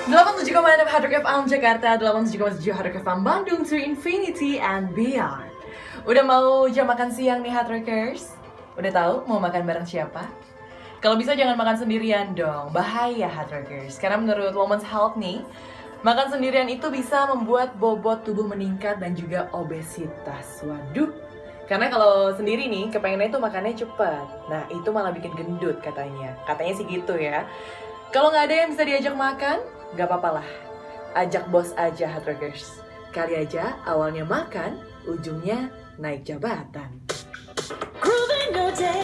87,6 Hard Rock FM Jakarta, 87,7 Hard Rock FM Bandung, to infinity and beyond. Udah mau jam makan siang nih Hard Rockers? Udah tahu mau makan bareng siapa? Kalau bisa jangan makan sendirian dong, bahaya Hard Rockers. Karena menurut Women's Health nih, makan sendirian itu bisa membuat bobot tubuh meningkat dan juga obesitas. Waduh. Karena kalau sendiri nih, kepengennya itu makannya cepet. Nah, itu malah bikin gendut katanya. Katanya sih gitu ya. Kalau nggak ada yang bisa diajak makan, nggak apa-apa lah. Ajak bos aja, Hard Rockers. Kali aja awalnya makan, ujungnya naik jabatan.